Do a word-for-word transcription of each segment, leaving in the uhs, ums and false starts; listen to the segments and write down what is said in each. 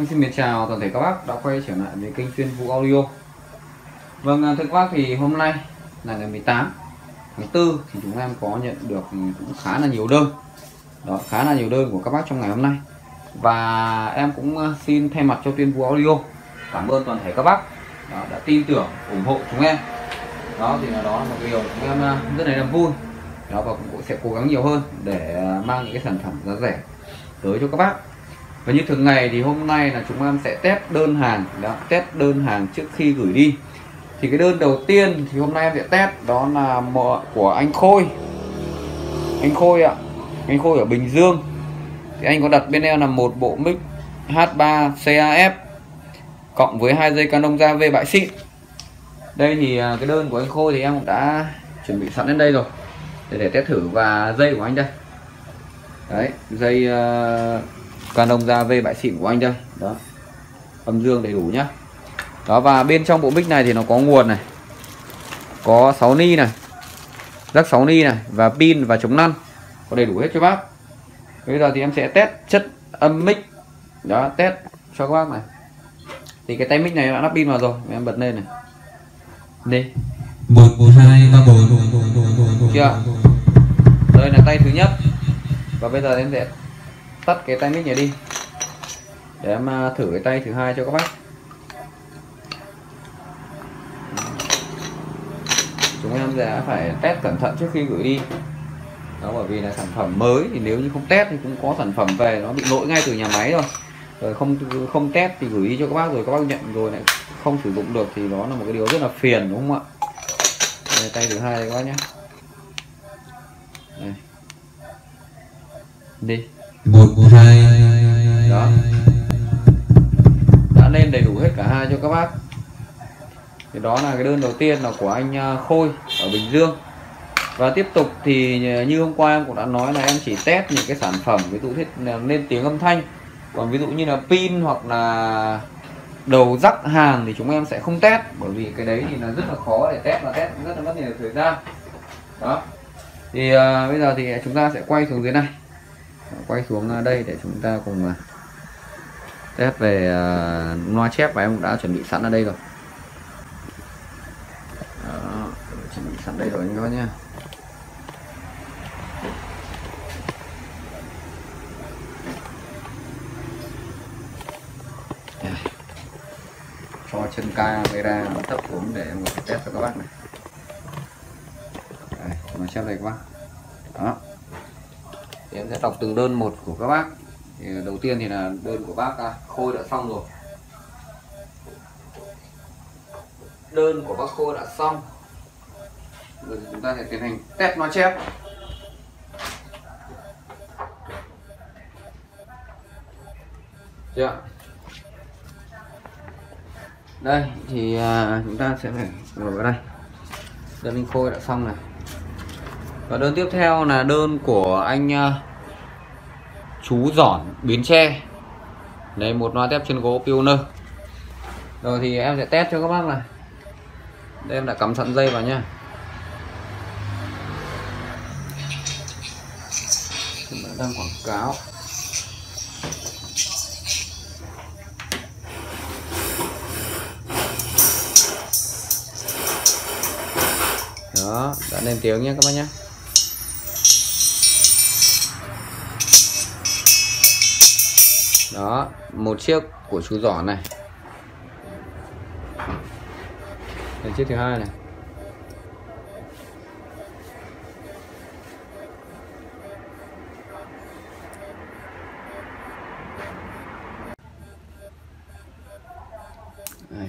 Em xin mến chào toàn thể các bác đã quay trở lại với kênh Chuyên Vũ Audio. Vâng, thưa các bác, thì hôm nay là ngày mười tám tháng tư thì chúng em có nhận được cũng khá là nhiều đơn. Đó, khá là nhiều đơn của các bác trong ngày hôm nay. Và em cũng xin thay mặt cho Chuyên Vũ Audio cảm ơn toàn thể các bác đó, đã tin tưởng ủng hộ chúng em. Đó thì là đó là một điều chúng em rất là vui. Đó, và cũng sẽ cố gắng nhiều hơn để mang những cái sản phẩm giá rẻ tới cho các bác. Và như thường ngày thì hôm nay là chúng em sẽ test đơn hàng, đó, test đơn hàng trước khi gửi đi. Thì cái đơn đầu tiên thì hôm nay em sẽ test đó là của anh Khôi. Anh Khôi ạ, anh Khôi ở Bình Dương. Thì anh có đặt bên em là một bộ mic H ba C A F cộng với hai dây Canon ra V bãi xịn. Đây thì cái đơn của anh Khôi thì em cũng đã chuẩn bị sẵn đến đây rồi để, để test thử. Và dây của anh đây. Đấy, dây uh, Canon ra V bãi xịn của anh đây. Đó, âm dương đầy đủ nhá. Đó, và bên trong bộ mic này thì nó có nguồn này, có sáu ni này, rắc sáu ni này, và pin và chống lăn, có đầy đủ hết cho bác. Bây giờ thì em sẽ test chất âm mic. Đó, test cho các bác này. Thì cái tay mic này đã lắp pin vào rồi, em bật lên này. Đi. một một hai ba bốn. Chưa? Đây là tay thứ nhất. Và bây giờ em sẽ tắt cái tay mic này đi để em thử cái tay thứ hai cho các bác. Chúng em sẽ phải test cẩn thận trước khi gửi đi. Đó, bởi vì là sản phẩm mới thì nếu như không test thì cũng có sản phẩm về nó bị lỗi ngay từ nhà máy rồi. Rồi không không test thì gửi đi cho các bác rồi các bác nhận rồi lại không sử dụng được thì đó là một cái điều rất là phiền, đúng không ạ? Đây, tay thứ hai đây các bác nhé. Đây. Đi. một một hai. Đó, đã lên đầy đủ hết cả hai cho các bác. Thì đó là cái đơn đầu tiên là của anh Khôi ở Bình Dương. Và tiếp tục thì như hôm qua em cũng đã nói là em chỉ test những cái sản phẩm ví dụ thiết lên tiếng âm thanh. Còn ví dụ như là pin hoặc là đầu rắc hàn thì chúng em sẽ không test, bởi vì cái đấy thì là rất là khó để test, và test rất là mất nhiều thời gian. Đó. Thì uh, bây giờ thì chúng ta sẽ quay xuống dưới này, quay xuống đây để chúng ta cùng uh, test về uh, loa chép, và em cũng đã chuẩn bị sẵn ở đây rồi. Đó, chuẩn bị sẵn đây rồi anh các bác nhá. Cho chân camera nó thấp xuống để em có thể test cho các bác này. Đây, nó xem đây các bác. Đó. Thì em sẽ đọc từng đơn một của các bác. Thì đầu tiên thì là đơn của bác Khôi đã xong rồi. Đơn của bác Khôi đã xong. Rồi chúng ta sẽ tiến hành test loa chép. Chưa? Đây thì à, chúng ta sẽ phải ngồi vào đây. Đơn anh Khôi đã xong này. Và đơn tiếp theo là đơn của anh uh, chú Giỏn Bến Tre. Đây, một loa tép chân gỗ Pioneer. Rồi thì em sẽ test cho các bác này. Đây, em đã cắm sẵn dây vào nhá. Chúng ta đang quảng cáo. Đó, đã lên tiếng nhé các bác nhé. Đó, một chiếc của chú Giỏn này. Đây, chiếc thứ hai này. Đây.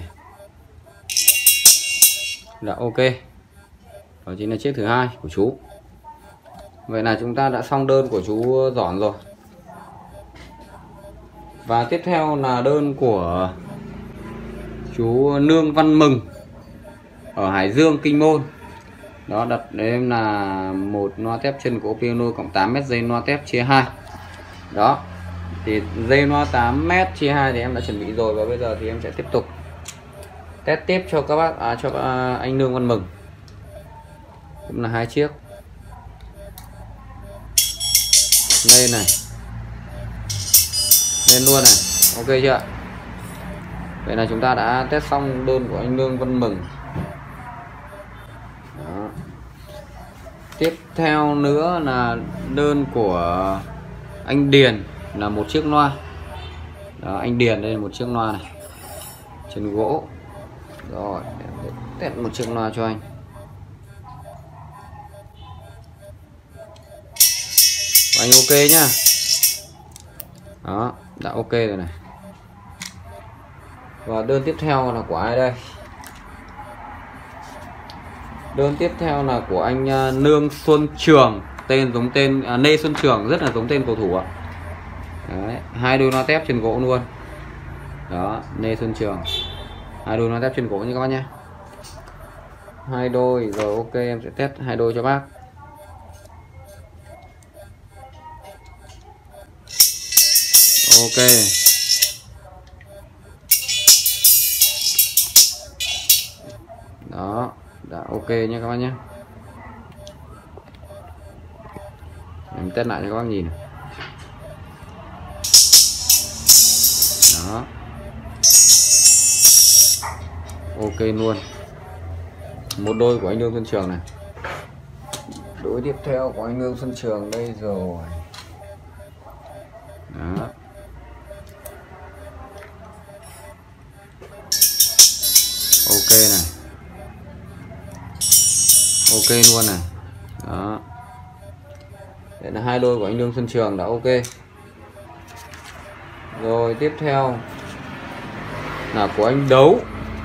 Đã ok. Đó chính là chiếc thứ hai của chú. Vậy là chúng ta đã xong đơn của chú Giỏn rồi. Và tiếp theo là đơn của chú Nương Văn Mừng ở Hải Dương, Kinh Môn. Đó, đặt em là một loa tép chân gỗ Pioneer cộng tám mét dây loa tép chia hai. Đó. Thì dây loa tám mét chia hai thì em đã chuẩn bị rồi, và bây giờ thì em sẽ tiếp tục test tiếp cho các bác à, cho à, anh Nương Văn Mừng. Cũng là hai chiếc. Lên này, lên luôn này, ok chưa? Vậy là chúng ta đã test xong đơn của anh Lương Văn Mừng. Đó. Tiếp theo nữa là đơn của anh Điền là một chiếc loa. Đó, anh Điền đây là một chiếc loa này, chân gỗ. Rồi, test một chiếc loa cho anh. Anh ok nhá. Đó, đã ok rồi này. Và đơn tiếp theo là của ai đây? Đơn tiếp theo là của anh Nương Xuân Trường, tên giống tên à, Lê Xuân Trường, rất là giống tên cầu thủ ạ. Đấy, hai đôi loa tép chân gỗ luôn. Đó, Lê Xuân Trường, hai đôi loa tép chân gỗ như các bác nhé. Hai đôi rồi, ok, em sẽ test hai đôi cho bác. Ok. Đó, đã ok nha các bác nhé. Em test lại cho các bác nhìn. Đó, ok luôn. Một đôi của anh Lương Xuân Trường này. Đôi tiếp theo của anh Lương Xuân Trường đây rồi. Đó, ok này, ok luôn này. Đó, đây là hai đôi của anh Lương Xuân Trường đã ok. Rồi tiếp theo là của anh Đấu.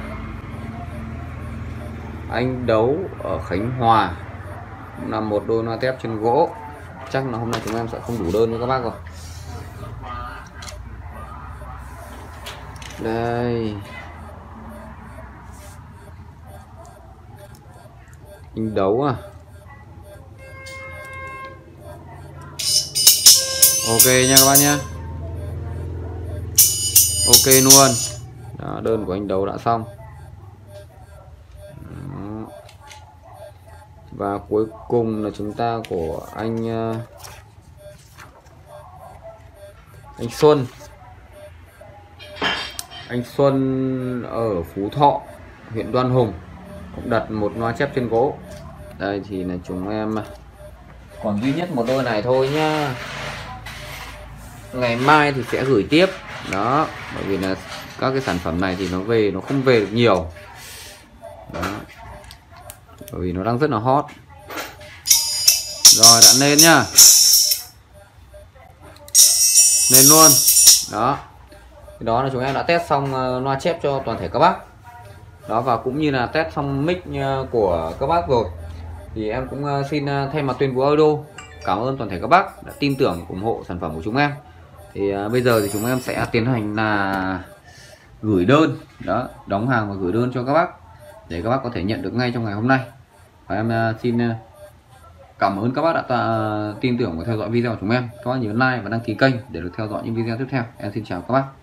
Anh Đấu ở Khánh Hòa là một đôi loa tép chân gỗ. Chắc là hôm nay chúng em sẽ không đủ đơn cho các bác rồi. Đây, anh Đấu à. Ok nha các bác nhé. Ok luôn. Đó, đơn của anh Đấu đã xong. Đó. Và cuối cùng là chúng ta của anh uh, anh Xuân. Anh Xuân ở Phú Thọ, huyện Đoan Hùng, cũng đặt một loa chép chân gỗ. Đây thì là chúng em còn duy nhất một đôi này thôi nhá. Ngày mai thì sẽ gửi tiếp. Đó, bởi vì là các cái sản phẩm này thì nó về nó không về được nhiều. Đó, bởi vì nó đang rất là hot. Rồi, đã lên nhá, lên luôn. Đó, đó là chúng em đã test xong loa chép cho toàn thể các bác. Đó, và cũng như là test xong mic của các bác rồi. Thì em cũng xin thay mặt Tuyên Vũ Audio cảm ơn toàn thể các bác đã tin tưởng ủng hộ sản phẩm của chúng em. Thì uh, bây giờ thì chúng em sẽ tiến hành là gửi đơn. Đó, đóng hàng và gửi đơn cho các bác để các bác có thể nhận được ngay trong ngày hôm nay. Và em uh, xin uh, cảm ơn các bác đã uh, tin tưởng và theo dõi video của chúng em. Các bác nhớ like và đăng ký kênh để được theo dõi những video tiếp theo. Em xin chào các bác.